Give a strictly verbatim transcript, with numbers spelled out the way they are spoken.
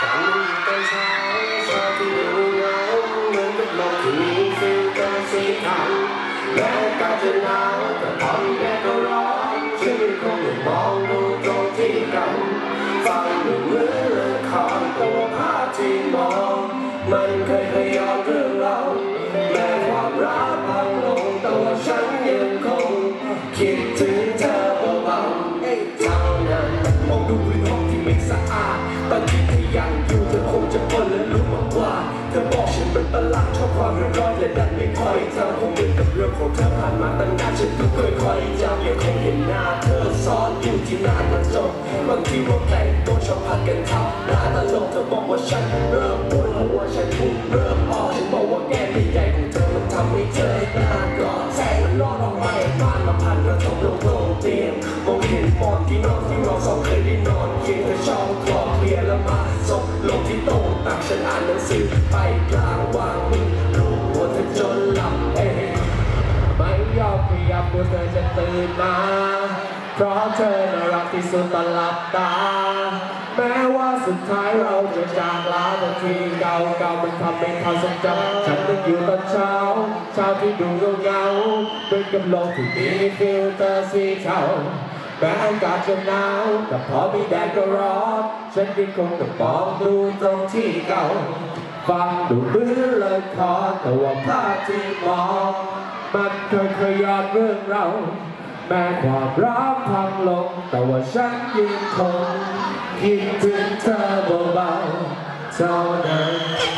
ฉันอยู่ตอนเช้าเช้าที่ดูเหงาเหมือนกับลมที่มีฟิลเตอร์สีขาวแม้อากาศจะหนาวแต่ตอนแดดก็ร้อนฉันยังคงยังมองดูตรงที่เก่าฟังดูเหมือนละครแต่ว่าภาพที่มองมันเคยเคยย้อนเรื่องเราแม้ความรักพังลงแต่ว่าฉันยังคงคิดถึงเธอเบาๆเท่านั้นมองดูพื้นห้องที่ไม่สะอาดตอนที่เธอยังอยู่เธอคงจะพ้นและรู้มากกว่าเธอบอกฉันเป็นประหลาดชอบความเรียบร้อยและดันไม่ค่อยเธอคงเป็นกับเรื่องของเธอผ่านมาตั้งนานฉันก็เคยคอยจำยังคงเห็นหน้าเธอซ้อนอยู่ที่หน้ามันจบบางทีว่าแต่งตัวชอบผัดกันทำหน้าตลกเธอบอกว่าฉันเริ่มปวดหัวฉันพูดเริ่มออกฉันบอกว่าแก้มใหญ่ของเธอมันทำให้เธอหน้ากอดแสงมันลอดออกมาจากบ้านมาพันกระทบลงตรงเตียงมองเห็นหมอนที่นอนที่เราสองเคยได้นอนเคียงเธอชอบคลอเคลียร์แล้วมาศพลงที่โต๊ะตักฉันอ่านหนังสือไปกลางวางมือรู้ว่าเธอจนหลับเองไม่ยอมขยับกลัวเธอจะตื่นมาเพราะเธอน่ารักที่สุดตอนหลับตาแม้ว่าสุดท้ายเราจะจากลาบางทีเก่าเก่ามันทำให้ความทรงจำฉันนึกอยู่ตอนเช้าเช้าที่ดูเงาเงาเหมือนกับลมที่มีฟิลเตอร์สีเทาแม้อากาศจะหนาวแต่พอมีแดดก็ร้อนฉันยังคงต้องมองดูตรงที่เก่าฟังดูเหมือนเลยคอแต่ว่าภาพที่มองมันเคยเคยย้อนเรื่องเราแม้ความรักพังลงแต่ว่าฉันยังคงคิดถึงเธอเบาๆเท่านั้น